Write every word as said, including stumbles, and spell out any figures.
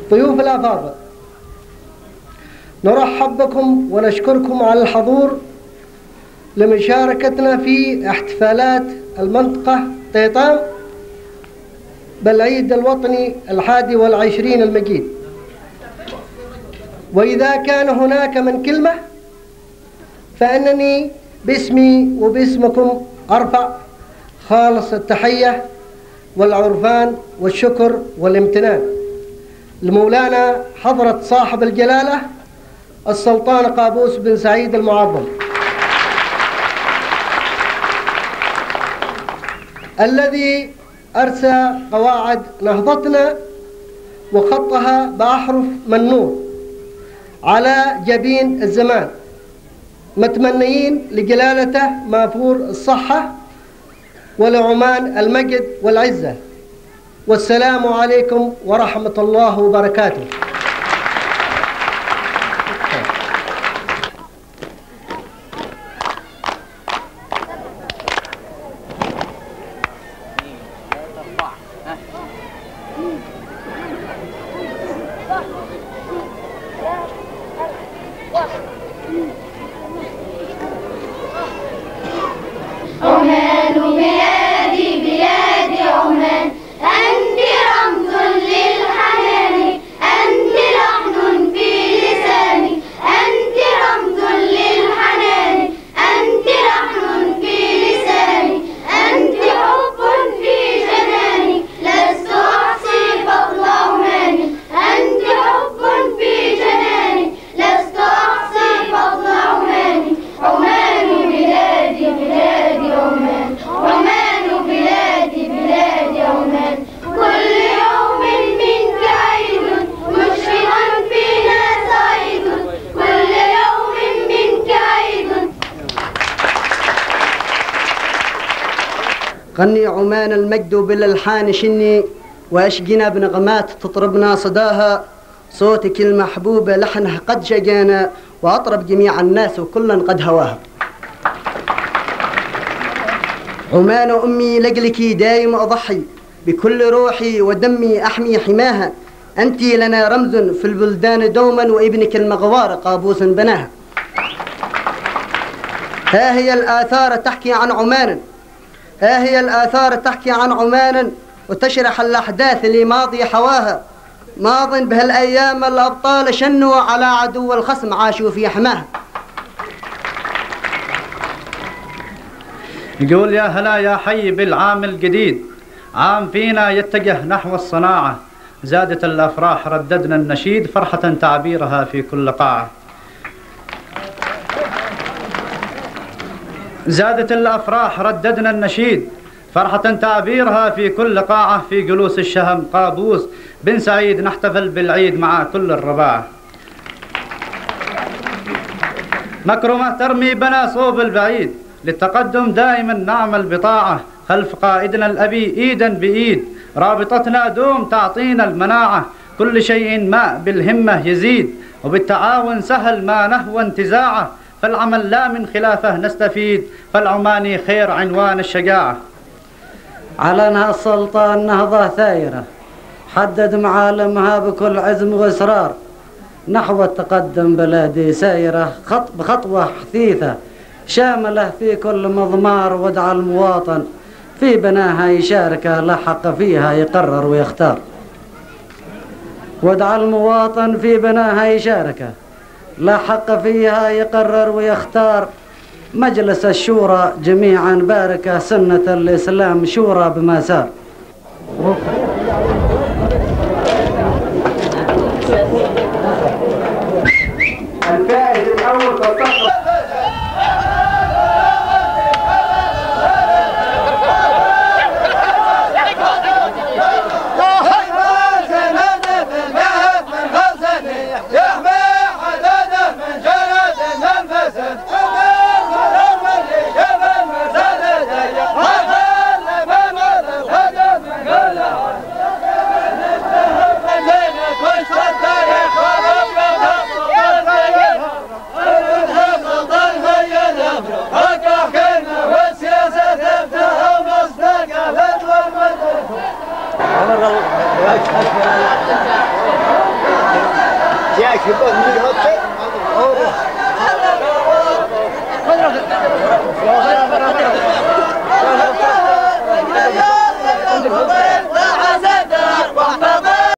ضيوف الأفاضل، نرحب بكم ونشكركم على الحضور لمشاركتنا في احتفالات المنطقة طيطام بالعيد الوطني الحادي والعشرين المجيد. وإذا كان هناك من كلمة فإنني باسمي وباسمكم أرفع خالص التحية والعرفان والشكر والامتنان لمولانا حضرة صاحب الجلالة السلطان قابوس بن سعيد المعظم، الذي أرسى قواعد نهضتنا وخطها بأحرف من نور على جبين الزمان، متمنيين لجلالته مافور الصحة ولعمان المجد والعزة. والسلام عليكم ورحمة الله وبركاته. عمان بلادي بلادي عمان، أنت رمز للحنان، أنت لحن في لساني، أنت رمز للحنان، أنت لحن في لساني، أنت حب في جناني، لست أحصي فضل عماني، أنت حب في جناني، لست أحصي فضل عماني. عمان بلادي بلادي عمان، عمان بلادي بلادي عمان، كل يوم منك عيد مشرقا فينا سعيد، كل يوم منك عيد. غني عمان المجد بالالحان شني، واشقنا بنغمات تطربنا صداها، صوتك المحبوب لحنه قد شقانا، واطرب جميع الناس وكلا قد هواها. عمان أمي لجلك دايم أضحي، بكل روحي ودمي أحمي حماها، أنت لنا رمز في البلدان دوما، وابنك المغوار قابوس بناها. ها هي الآثار تحكي عن عمان، ها هي الآثار تحكي عن عمان، وتشرح الأحداث لماضي حواها، ماض بهالأيام الأبطال شنوا على عدو الخصم عاشوا في حماها. يقول يا هلا يا حي بالعام الجديد، عام فينا يتجه نحو الصناعة، زادت الأفراح رددنا النشيد، فرحة تعبيرها في كل قاعة. زادت الأفراح رددنا النشيد، فرحة تعبيرها في كل قاعة، في جلوس الشهم قابوس بن سعيد نحتفل بالعيد مع كل الرباعة. مكرمة ترمي بنا صوب البعيد، للتقدم دائما نعمل بطاعة، خلف قائدنا الأبي إيدا بإيد، رابطتنا دوم تعطينا المناعة، كل شيء ما بالهمة يزيد، وبالتعاون سهل ما نهوى انتزاعه، فالعمل لا من خلافه نستفيد، فالعماني خير عنوان الشجاعة. علنها السلطان نهضة ثائرة، حدد معالمها بكل عزم وإصرار، نحو التقدم بلادي سائرة، خط بخطوة حثيثة شاملة في كل مضمار، ودعا المواطن في بناها يشاركه، لا حق فيها يقرر ويختار. ودعا المواطن في بناها يشاركه، لا حق فيها يقرر ويختار. مجلس الشورى جميعا باركه، سنة الإسلام شورى بما سار. الفائز الأول تصحح في البلد من هذا الشيء